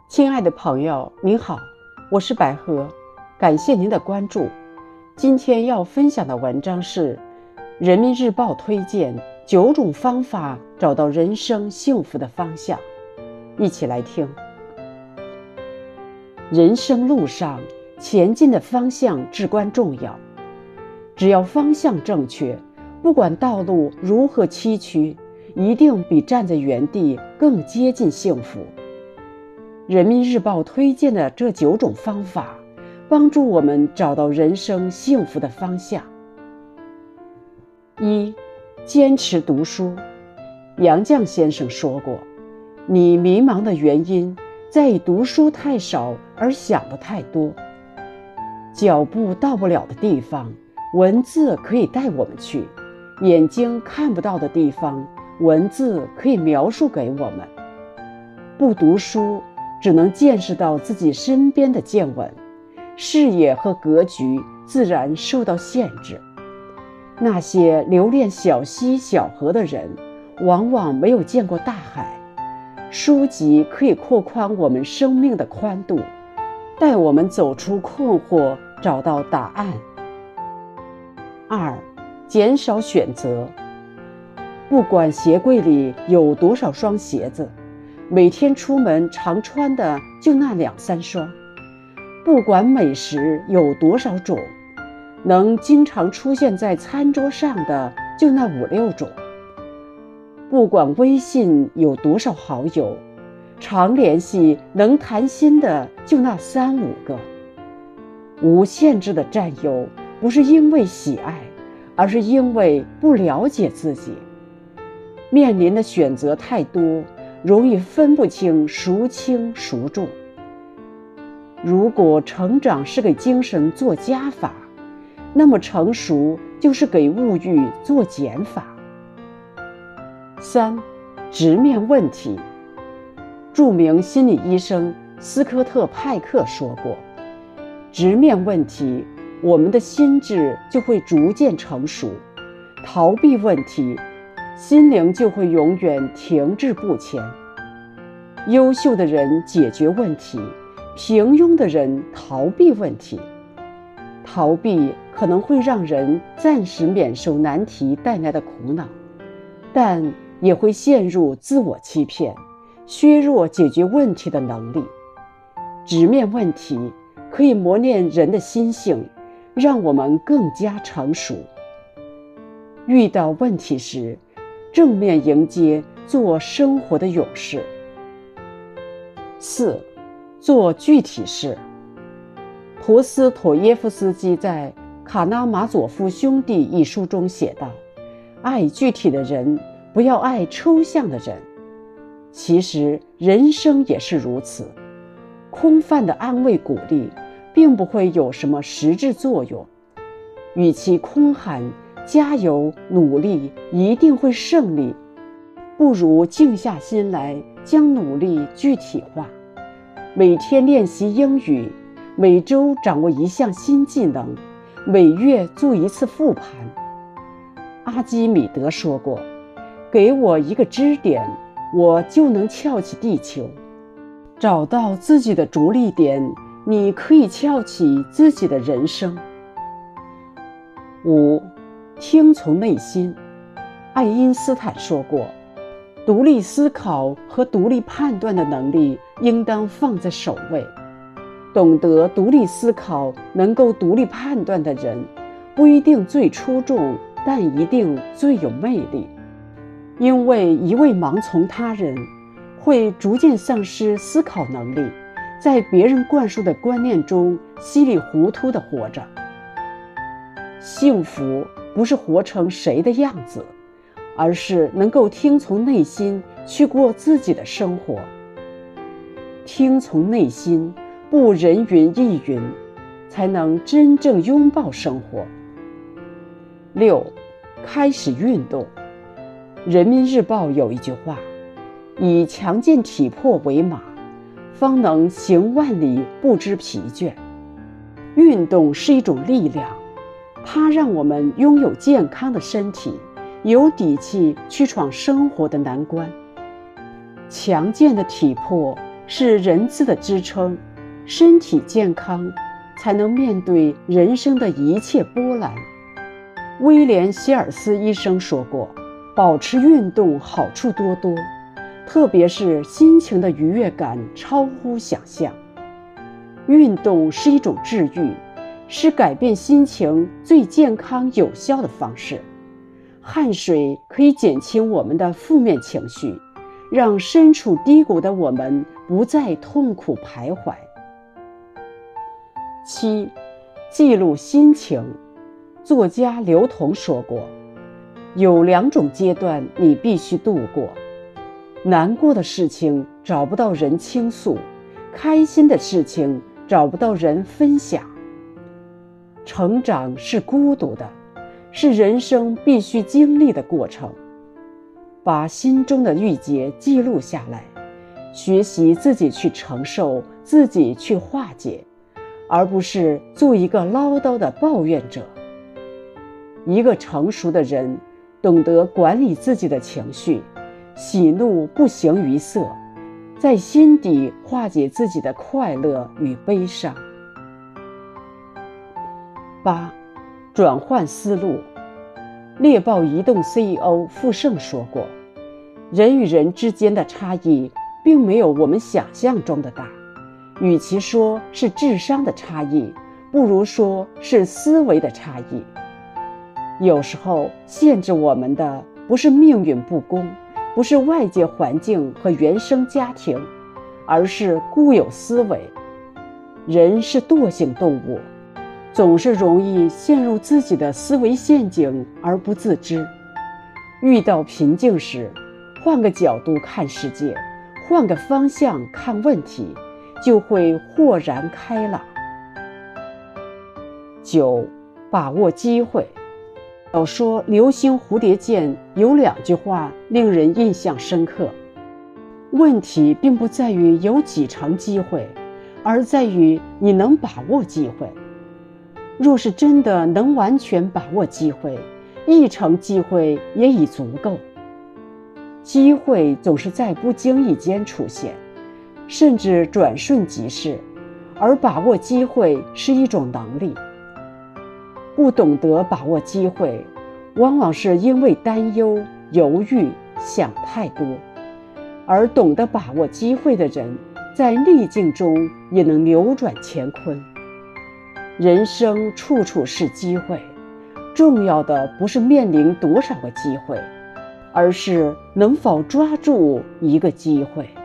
亲爱的朋友，您好，我是百合，感谢您的关注。今天要分享的文章是人民日报推荐9种方法找到人生幸福的方向，一起来听。人生路上前进的方向至关重要，只要方向正确，不管道路如何崎岖，一定比站在原地更接近幸福。人民日报推荐的这9种方法，帮助我们找到人生幸福的方向。1. 坚持读书。杨绛先生说过，你迷茫的原因在于读书太少而想得太多。脚步到不了的地方，文字可以带我们去；眼睛看不到的地方，文字可以描述给我们。不读书，只能见识到自己身边的见闻，视野和格局自然受到限制。那些留恋小溪小河的人，往往没有见过大海。书籍可以扩宽我们生命的宽度，带我们走出困惑，找到答案。2. 减少选择。不管鞋柜里有多少双鞋子，每天出门常穿的就那2、3双。不管美食有多少种，能经常出现在餐桌上的就那5、6种。不管微信有多少好友，常联系能谈心的就那3、5个。无限制的占有，不是因为喜爱，而是因为不了解自己。面临的选择太多，容易分不清孰轻孰重。如果成长是给精神做加法，那么成熟就是给物欲做减法。3. 直面问题。著名心理医生斯科特·派克说过，直面问题，我们的心智就会逐渐成熟；逃避问题，心灵就会永远停滞不前。优秀的人解决问题，平庸的人逃避问题。逃避可能会让人暂时免受难题带来的苦恼，但也会陷入自我欺骗，削弱解决问题的能力。直面问题可以磨练人的心性，让我们更加成熟。遇到问题时，正面迎接，做生活的勇士。4. 做具体事。陀思妥耶夫斯基在《卡拉马佐夫兄弟》一书中写道，爱具体的人，不要爱抽象的人。其实人生也是如此，空泛的安慰鼓励并不会有什么实质作用，与其空喊加油努力一定会胜利，不如静下心来将努力具体化。每天练习英语，每周掌握一项新技能，每月做一次复盘。阿基米德说过，给我一个支点，我就能撬起地球。找到自己的着力点，你可以撬起自己的人生。5. 听从内心。爱因斯坦说过，独立思考和独立判断的能力应当放在首位。懂得独立思考，能够独立判断的人，不一定最出众，但一定最有魅力。因为一味盲从他人，会逐渐丧失思考能力，在别人灌输的观念中稀里糊涂地活着。幸福不是活成谁的样子，而是能够听从内心去过自己的生活。听从内心，不人云亦云，才能真正拥抱生活。6. 开始运动。人民日报有一句话，以强健体魄为马，方能行万里不知疲倦。运动是一种力量，它让我们拥有健康的身体，有底气去闯生活的难关。强健的体魄是人字的支撑，身体健康才能面对人生的一切波澜。威廉·希尔斯医生说过，保持运动好处多多，特别是心情的愉悦感超乎想象。运动是一种治愈，是改变心情最健康有效的方式。汗水可以减轻我们的负面情绪，让身处低谷的我们不再痛苦徘徊。7. 记录心情。作家刘同说过，有2种阶段你必须度过：难过的事情找不到人倾诉，开心的事情找不到人分享。成长是孤独的，是人生必须经历的过程。把心中的郁结记录下来，学习自己去承受，自己去化解，而不是做一个唠叨的抱怨者。一个成熟的人懂得管理自己的情绪，喜怒不形于色，在心底化解自己的快乐与悲伤。8. 转换思路。猎豹移动 CEO 傅盛说过，人与人之间的差异并没有我们想象中的大，与其说是智商的差异，不如说是思维的差异。有时候限制我们的不是命运不公，不是外界环境和原生家庭，而是固有思维。人是惰性动物，总是容易陷入自己的思维陷阱而不自知。遇到瓶颈时，换个角度看世界，换个方向看问题，就会豁然开朗。9. 把握机会。小说《流星蝴蝶剑》有2句话令人印象深刻：问题并不在于有几成机会，而在于你能把握机会。若是真的能完全把握机会，1成机会也已足够。机会总是在不经意间出现，甚至转瞬即逝，而把握机会是一种能力。不懂得把握机会，往往是因为担忧、犹豫、想太多，而懂得把握机会的人，在逆境中也能扭转乾坤。人生处处是机会，重要的不是面临多少个机会，而是能否抓住一个机会。